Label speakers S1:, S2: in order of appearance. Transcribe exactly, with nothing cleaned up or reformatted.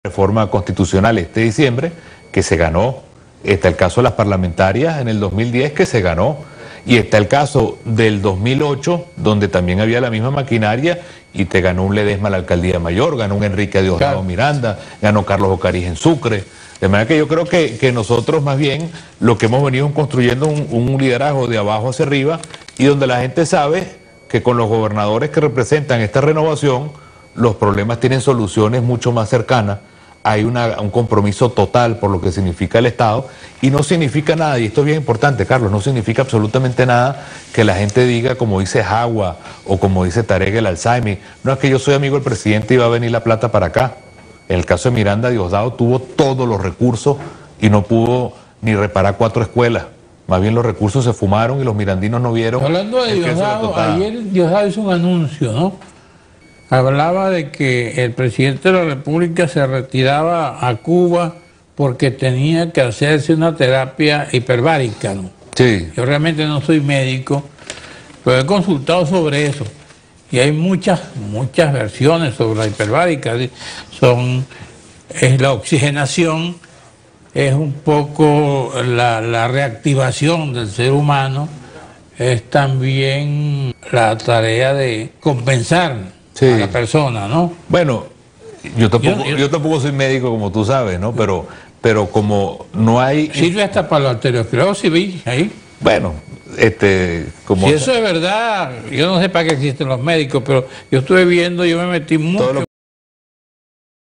S1: Reforma constitucional este diciembre, que se ganó. Está el caso de las parlamentarias en el dos mil diez, que se ganó. Y está el caso del dos mil ocho, donde también había la misma maquinaria y te ganó un Ledesma a la alcaldía mayor, ganó un Enrique Diosdado claro. Miranda, ganó Carlos Ocariz en Sucre. De manera que yo creo que, que nosotros más bien lo que hemos venido construyendo un, un liderazgo de abajo hacia arriba, y donde la gente sabe que con los gobernadores que representan esta renovación, los problemas tienen soluciones mucho más cercanas. Hay una, un compromiso total por lo que significa el Estado, y no significa nada, y esto es bien importante, Carlos, no significa absolutamente nada que la gente diga, como dice Jagua o como dice Tarek el Alzheimer, no es que yo soy amigo del presidente y va a venir la plata para acá. En el caso de Miranda Diosdado tuvo todos los recursos y no pudo ni reparar cuatro escuelas. Más bien los recursos se fumaron y los mirandinos no vieron.
S2: Hablando de Diosdado, ayer Diosdado hizo un anuncio, ¿no? Hablaba de que el presidente de la República se retiraba a Cuba porque tenía que hacerse una terapia hiperbárica, ¿no?
S1: Sí.
S2: Yo realmente no soy médico, pero he consultado sobre eso. Y hay muchas, muchas versiones sobre la hiperbárica. Son, es la oxigenación, es un poco la, la reactivación del ser humano, es también la tarea de compensar sí. a la persona, ¿no?
S1: Bueno, yo tampoco, yo, yo, yo tampoco soy médico, como tú sabes, ¿no? Pero, pero como no hay...
S2: Sirve hasta para la arteriosclerosis, ¿vi? Ahí.
S1: Bueno, este... como
S2: si eso es verdad, yo no sé para qué existen los médicos, pero yo estuve viendo, yo me metí mucho...